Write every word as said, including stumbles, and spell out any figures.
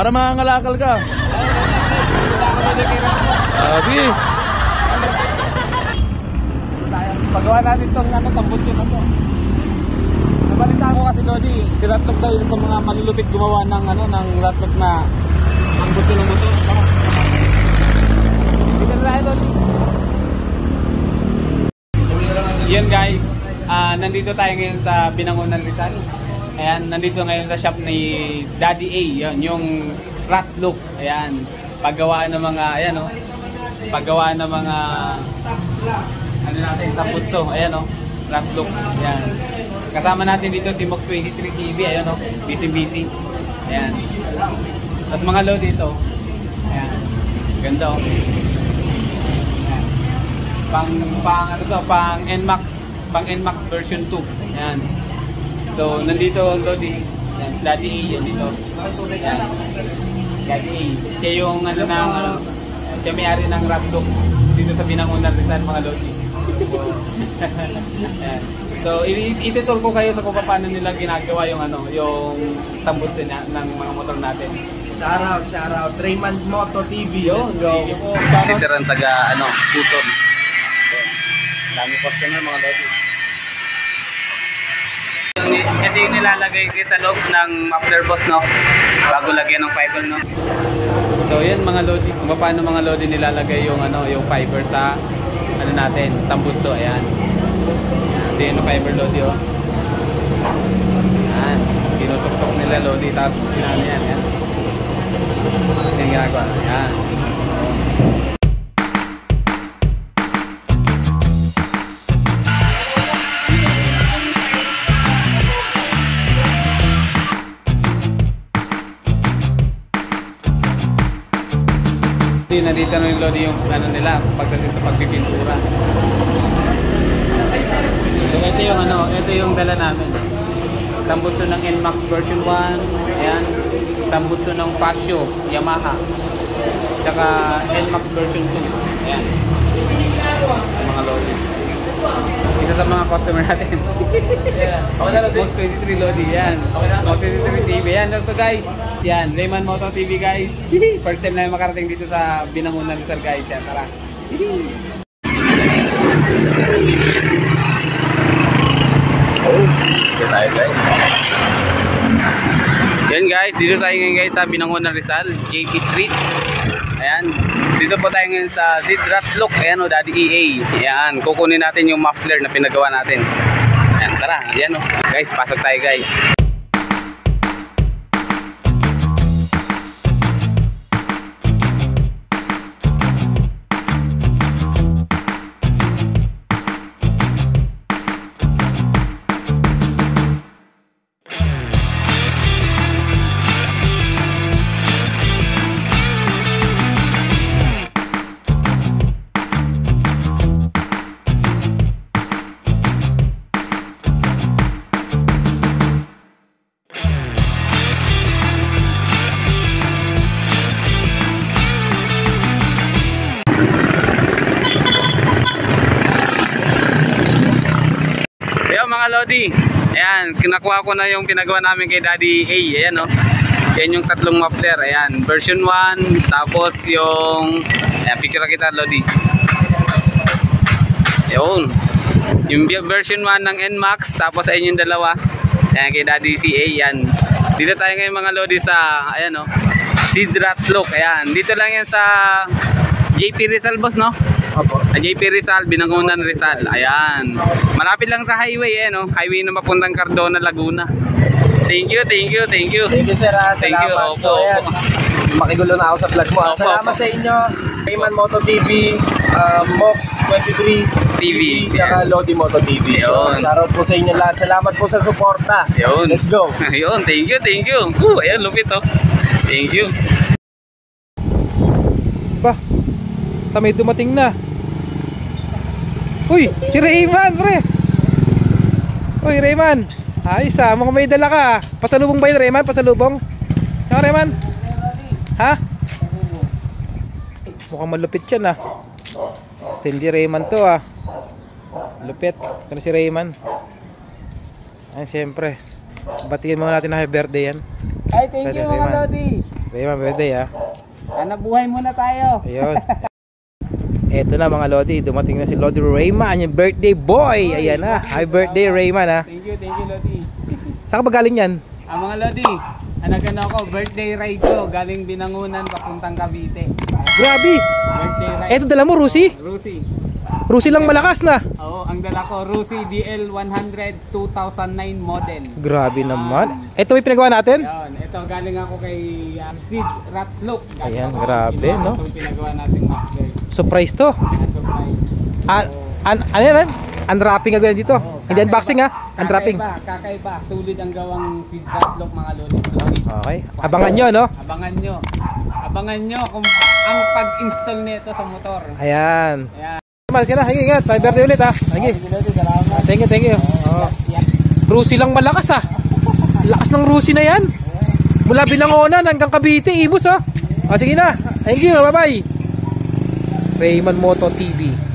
Para mangangalakal ka. Ah, sige. Pagawa natin itong ano, tambutso na to. Nabalita ko kasi Lodi, si Ratlok daw sa mga malulupit gumawa ng ano, ng Ratlok na tambutso ng motor. Dito na ito. Yan guys, uh, nandito tayo ngayon sa Binangonan Rizal. Ayan, nandito ngayon sa shop ni Daddy A, yan, yung Ratlok. Ayan, paggawaan ng mga, ayan o, oh, paggawaan ng mga, ano natin, tambutso. Ayan o, oh, Ratlok. Ayan. Kasama natin dito si Mox twenty-three T V, ayan o, oh, busy busy. Ayan. Tapos mga load dito. Ayan. Ganda o. Oh. Ayan. Pang, pang, ano to, pang N MAX, pang N MAX version two. Ayan. So, nandito Lodi, yan, Daddy A, yan dito. Yan. Daddy A. Siya yung ano na, ano, siya may-ari ng Ratlok dito sa Binangonan Rizal, mga Lodi. So, itutur ko kayo sa kung paano nila ginagawa yung ano, yung tambutso na, ng mga motor natin. Shoutout, shoutout, Raymond Moto T V. Let's go. Si Sir ang taga, ano, Puton. Dami customer, mga Lodi. Ito yung nilalagay kayo sa loob ng muffler boss, no? Bago lagyan ng fiber, no? So yan mga Lodi, kung paano mga Lodi nilalagay yung ano, yung fiber sa ano natin, tambutso. Ayan. Ito yung fiber Lodi, oh. Ayan. Kinusok-sok nila Lodi, tapos yan, yan, yan. Yan ginagawa. Ayan. Nandito na yung Lodi yung ano nila pagdating sa pagpipintura. So ito yung ano, ito yung dala namin. Tambutso ng N MAX version one, ayan. Tambutso ng Pasio, Yamaha. Tsaka N MAX version two, ayan. Mga Lodi. Isa sa mga customer natin. Ako na Mox twenty-three Lodi, yan. Mox twenty-three T V, yan. So guys, yan, Raymond Moto T V guys. First time na makarating dito sa Binangonan Rizal guys. Yan, tara. Oh, dito tayo guys. Yan guys, dito tayo ngayon guys sa Binangonan Rizal, J P Street. Ayan, dito po tayo ngayon sa Sid Ratlok. Ayan o, Daddy E A. Ayan, kukunin natin yung muffler na pinagawa natin. Ayan, tara. Ayan o. Guys, pasok tayo guys. Mga Lodi, ayan, kinakuha ko na yung pinagawa namin kay Daddy A. Ayan o, yan yung tatlong muffler. Ayan, version one, tapos yung, ayan, picture kita Lodi. Ayan, yung version one ng N MAX, tapos ayan yung dalawa, ayan, kay Daddy C A. Ayan, dito tayo ngayon mga Lodi sa, ayan o, Sid Ratlok. Ayan, dito lang yan sa J P Rizal boss, no? Opo. J P Rizal, Binangonan Rizal. Ayan. Malapit lang sa highway eh, no? Highway na mapuntang Cardona, Laguna. Thank you, thank you, thank you. Thank you sir, ha? Thank you. Salamat. Opo, So ayan, opo. makigulo na ako sa vlog mo. Opo, Salamat opo. sa inyo, Raymond Moto T V, uh, Mox twenty-three T V, tsaka Lodi Moto T V. Yun. Shoutout po sa inyo lahat. Salamat po sa suporta. Yun. Let's go. Yun, thank you, thank you. Uh, ayan, lupit oh. Thank you. Ba, may dumating na. Uy, si Rayman, pre. Uy, Rayman. Ayos ah, mukhang may dala ka. Pasalubong ba yun, Rayman? Pasalubong? Ano, Rayman? Ha? Mukhang malupit yan ah. Hindi Rayman to ah. Lupit. Ito si Rayman. Ay, siyempre. Batiin muna natin na happy birthday yan. Ay, thank you mga Lodi. Rayman birthday ha. Hanap buhay muna tayo. Ayun. Eto na mga Lodi, dumating na si Lodi Rayman, yung birthday boy. Ayan na, happy birthday Rayman ha. Thank you, thank you Lodi. Saan ka ba galing yan? Ah, mga Lodi, anagan ako, birthday ride ko, galing Binangunan, papuntang Cavite. Grabe! Birthday ride. Eto dala mo, Rusi? Rusi. Rusi lang malakas na. Oo, ang dala ko, Rusi D L one hundred two thousand nine model. Grabe naman. Eto yung pinagawa natin? Yan, ito galing ako kay uh, Sid Ratlook. Galing Ayan, ako, grabe, ginawa no? Itong pinagawa nating Maxwell. Surprise to. Ah, surprise. Ah, an ano yan? Unwrapping agad dito. Oo, Hindi unboxing ha? Unwrapping. Kakaiba, kakaiba. Sulit ang gawang Sid Ratlook mga Lodi. Sulit. Okay. Abangan nyo, no? Abangan nyo. Abangan nyo kung ang pag-install nito sa motor. Ayan. Ayan. Malas ka na. Sige, ingat. Happy birthday ulit ha. Sige. Ah, thank you, thank you. Oh. Rusi lang malakas ha. Lakas ng Rusi na yan. Mula Binangonan hanggang Cavite, Imus ha. Ah, sige na. Thank you. Bye-bye. Rayman Moto T V.